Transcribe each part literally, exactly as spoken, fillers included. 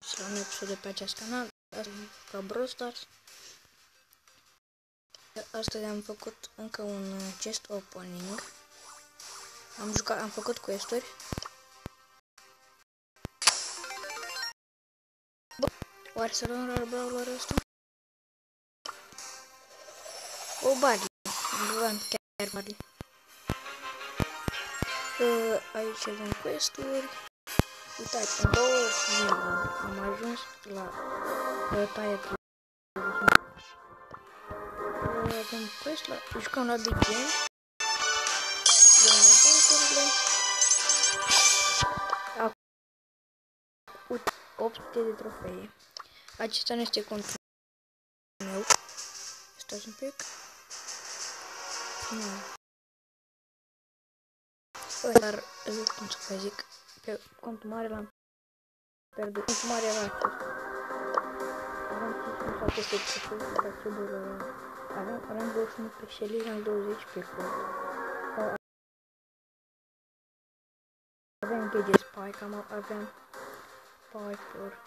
și la un episod de pe acest canal, ca Brawl Stars. Astăzi am făcut încă un chest opening. Am jucat, am făcut quest-uri. Oare să luăm rar brawler ăsta? O Barley. Am chiar Barley. Uh, aici avem quest-uri. Uitați, în două zile am ajuns la uh, taie uh, avem quest la jucăm la Big Game. Dăm eventurile. Acum opt sute de trofee. Acesta nu este contul meu. Stați un pic. Nu. Dar, cum să vă zic, pe contul mare l-am pierdut. Contul mare era acesta. Aveam cinci sute șaptezeci de trofee, dar trebuie aveam rang douăzeci și unu pe Shelly, rang douăzeci pe Colt. Aveam G G Spike, aveam Piper.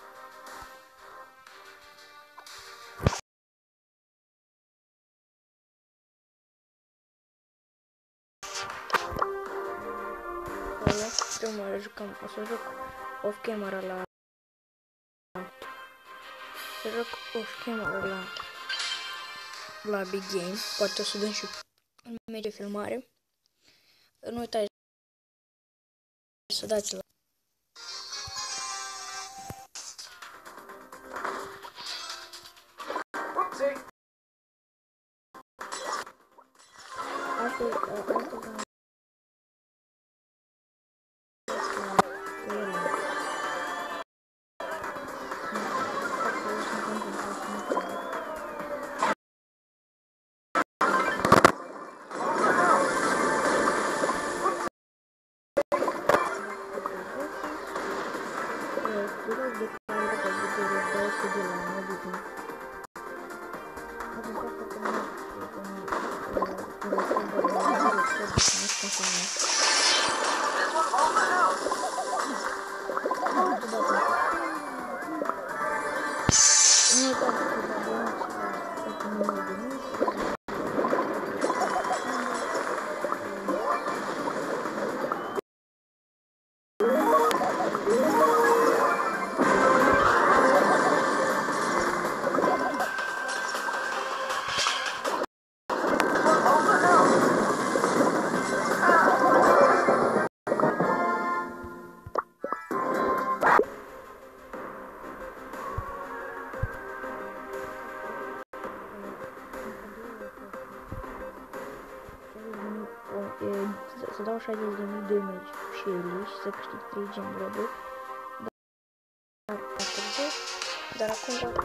Mă jucăm, o să joc off camera la să joc off camera la la Big Game, poate o să dăm și un meci de filmare. Nu uitați să dați la astăzi, astăzi să dau șaizeci de mii de meci cu Shelly și să câștig trei gem robe. Dar, dar acum dacă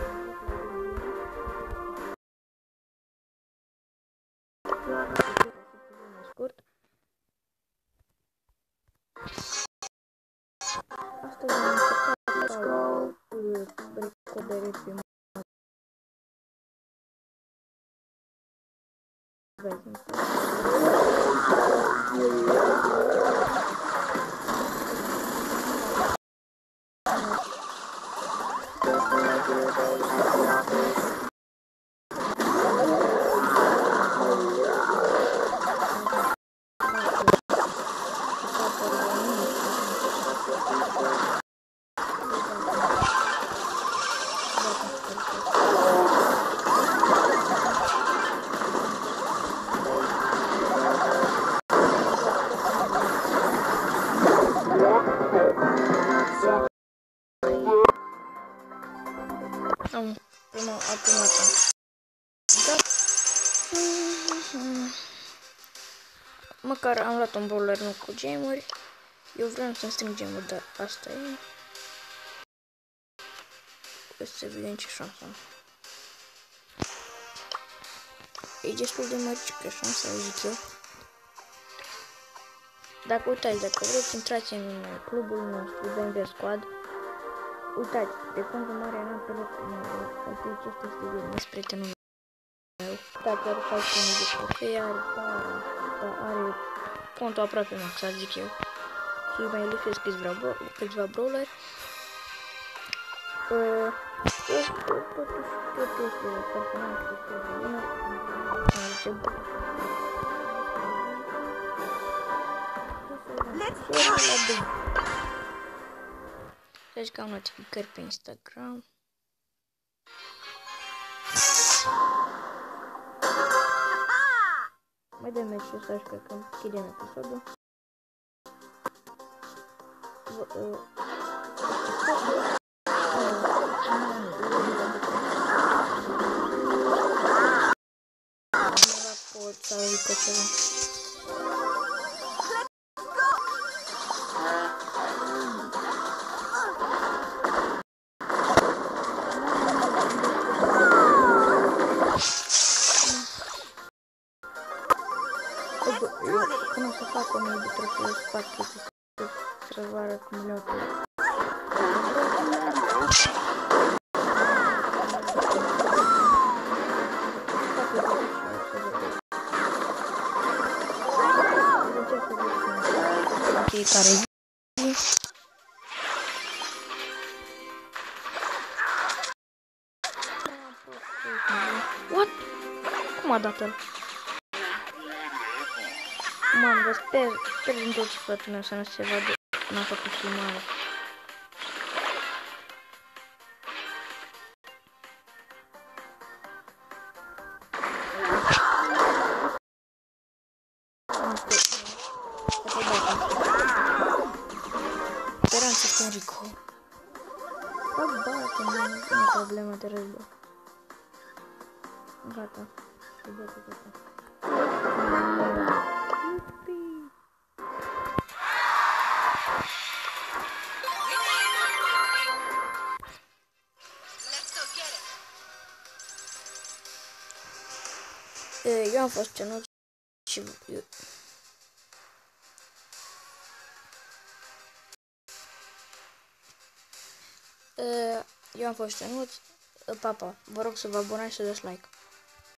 scurt. Astăzi am încercat să dau recordere pe magazin. Am prima, a prima dată. Da. Măcar am luat un brawler nu cu gemuri. Eu vreau să-mi strâng gemuri, dar asta e. O să vedem ce șansă am. E destul de măricică șansa, zic eu. Dacă uitați, dacă vreți, intrați în clubul nostru, B M W Squad. Uitați, de contul mare eram pe locul meu, cinci sute de mii spre prietenul meu. Uitați, are șase mii de trofee, are, are contul aproape maxat, zic eu. Și mai lipsesc câțiva brawler. Uh, totuși, tot este personaj destul de bună. Ce bun. Deci că am notificări pe Instagram. Mai dăm mesaj că închidem episodul. Uh, pot să îi cățărăm. Cum o să fac o mie de trofee să fac chestii să vă arăt cum le-au tot. Fiecare zi. What? Cum a dat el? Mamă, sper, sper din tot sufletul meu să nu se vadă, n-a făcut filmare. Speranță cu Enrico. Bă, bate, nu e problemă de război. Gata. Gata, gata. Eu am fost cenut și eu... eu am fost cenut, papa, vă rog să vă abonați și să dați like.